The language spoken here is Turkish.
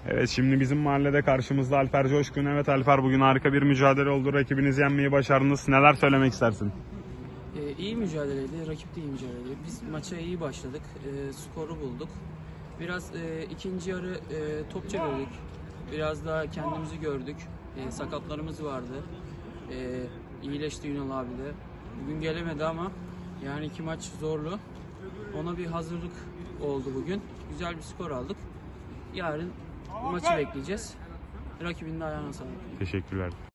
Evet, şimdi bizim mahallede karşımızda Alper Coşkun. Evet Alper, bugün harika bir mücadele oldu. Rakibinizi yenmeyi başardınız. Neler söylemek istersin? İyi mücadeleydi, rakip de iyi mücadeleydi. Biz maça iyi başladık, skoru bulduk. Biraz ikinci yarı top çevirdik, biraz daha kendimizi gördük. Sakatlarımız vardı, iyileşti Ünal abi de. Bugün gelemedi ama yani iki maç zorlu. Ona bir hazırlık oldu bugün. Güzel bir skor aldık. Yarın maçı bekleyeceğiz. Rakibin de ayağına sağlık. Teşekkürler.